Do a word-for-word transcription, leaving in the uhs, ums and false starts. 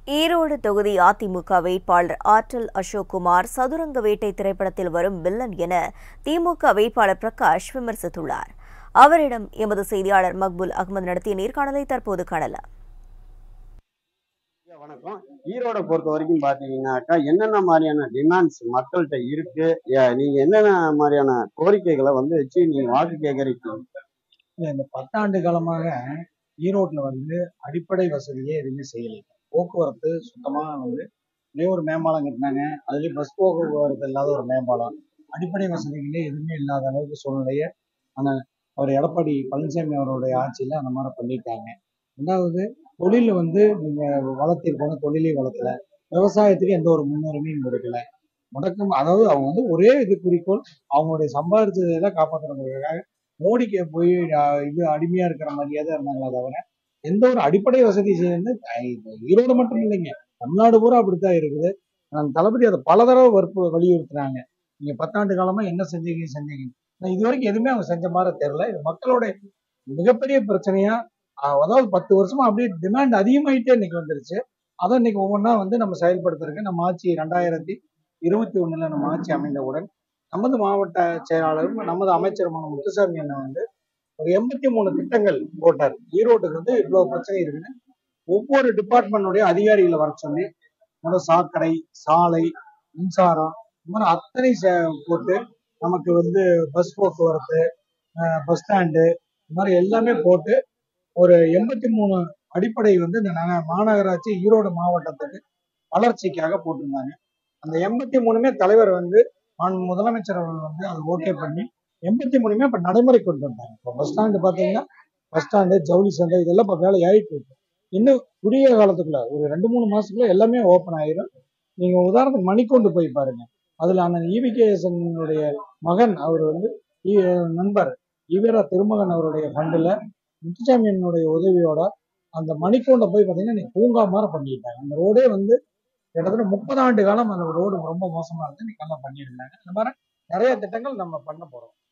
ஈரோடு தொகுதி அதிமுக வேட்பாளர் ஆற்றல் அசோக்குமார் சதுரங்க வேட்டை திரைப்படத்தில் வரும் வில்லன் என திமுக வேட்பாளர் பிரகாஷ் விமர்சித்துள்ளார். அவரிடம் எமது செய்தியாளர் மக்புல் அகமது நடத்திய நேர்காணலை தற்போது காணலாம். வணக்கம். ஈரோட பொறுத்த வரைக்கும் பாத்தீங்கன்னாக்கா என்னென்ன மாதிரியான டிமாண்ட்ஸ் மக்கள்கிட்ட இருக்கு, நீங்க என்னென்ன மாதிரியான கோரிக்கைகளை வந்து வச்சு நீங்க வாக்கு கேட்கறீங்க? இந்த பத்தாண்டு காலமாக ஈரோட்ல வந்து அடிப்படை வசதியே எதுவுமே செய்யலை. போக்குவரத்து சுத்தமா வந்து ஒரே ஒரு மேம்பாலம் கட்டினாங்க. அதுலயும் பஸ் போக்குவரத்து இல்லாத ஒரு மேம்பாலம், அடிப்படை வசதிகளே எதுவுமே இல்லாத அளவுக்கு சூழ்நிலையை ஆனால் அவர் எடப்பாடி பழனிசாமி அவருடைய ஆட்சியில அந்த மாதிரி பண்ணிட்டாங்க. ரெண்டாவது, தொழில வந்து நீங்க வளர்த்திருக்கணும், தொழிலே வளர்க்கல. விவசாயத்துக்கு எந்த ஒரு முன்னுரிமையும் கொடுக்கல. முடக்கம், அதாவது அவங்க வந்து ஒரே இது குறிக்கோள், அவங்களுடைய சம்பாதிச்சதெல்லாம் காப்பாற்றணுங்கிறதுக்காக மோடிக்கு போய் இது அடிமையா இருக்கிற மாதிரியே தான் இருந்தாங்களா தவிர எந்த ஒரு அடிப்படை வசதி செய்யறது ஈரோடு மட்டும் இல்லைங்க, தமிழ்நாடு பூரா அப்படித்தான் இருக்குது. நான் தளபதி அதை பல தடவை வற்பு வலியுறுத்துறாங்க. நீங்க பத்தாண்டு காலமா என்ன செஞ்சீங்க செஞ்சீங்க இது வரைக்கும் எதுவுமே அவங்க செஞ்ச மாதிரி தெரியல. இது மக்களுடைய மிகப்பெரிய பிரச்சனையா, அதாவது பத்து வருஷமா அப்படியே டிமாண்ட் அதிகமாயிட்டே இன்னைக்கு வந்துருச்சு. அதை இன்னைக்கு ஒவ்வொன்றா வந்து நம்ம செயல்படுத்துறதுக்கு நம்ம ஆட்சி ரெண்டாயிரத்தி இருபத்தி ஒண்ணுல நம்ம ஆட்சி அமைந்தவுடன் நமது மாவட்ட செயலாளரும் நமது அமைச்சருமான முத்துசாமி அண்ணன் வந்து ஒரு எண்பத்தி மூணு திட்டங்கள் போட்டார். ஈரோட்டுக்கு வந்து இவ்வளவு பிரச்சனை இருக்குன்னு ஒவ்வொரு டிபார்ட்மெண்ட்டுடைய அதிகாரிகளை வர சொல்லி முதல் சாக்கடை, சாலை, மின்சாரம், இந்த மாதிரி அத்தனை போட்டு நமக்கு வந்து பஸ் போக்குவரத்து, பஸ் ஸ்டாண்டு, இந்த மாதிரி எல்லாமே போட்டு ஒரு எண்பத்தி மூணு அடிப்படை வந்து இந்த மாநகராட்சி ஈரோடு மாவட்டத்துக்கு வளர்ச்சிக்காக போட்டிருந்தாங்க. அந்த எண்பத்தி மூணுமே தலைவர் வந்து முதலமைச்சர் அவர்கள் வந்து அதை ஓகே பண்ணி எண்பத்தி மூணுமே இப்ப நடைமுறை கொண்டு வந்தாங்க. இப்போ பஸ் ஸ்டாண்டு பாத்தீங்கன்னா பஸ் ஸ்டாண்டு, ஜவுளி சந்தை இதெல்லாம் இப்ப வேலை ஆயிட்டு இருக்கு. இன்னும் குறுகிய காலத்துக்குள்ள ஒரு ரெண்டு மூணு மாசத்துக்குள்ள எல்லாமே ஓப்பன் ஆயிரும். நீங்க உதாரணத்துக்கு மணிக்கொண்டு போய் பாருங்க. அதுல அந்த ஈவி கே எஸ் மகன் அவர் வந்து நண்பர் ஈவேரா திருமகன் அவருடைய ஃபண்டுல முத்துசாமியினுடைய உதவியோட அந்த மணிக்கொண்ட போய் பாத்தீங்கன்னா நீங்க பூங்கா மாதிரி பண்ணிட்டாங்க. அந்த ரோடே வந்து கிட்டத்தட்ட முப்பது ஆண்டு காலம் அந்த ரோடு ரொம்ப மோசமா இருந்து நீங்க நல்லா பண்ணியிருந்தாங்க. இந்த மாதிரி நிறைய திட்டங்கள் நம்ம பண்ண போறோம்.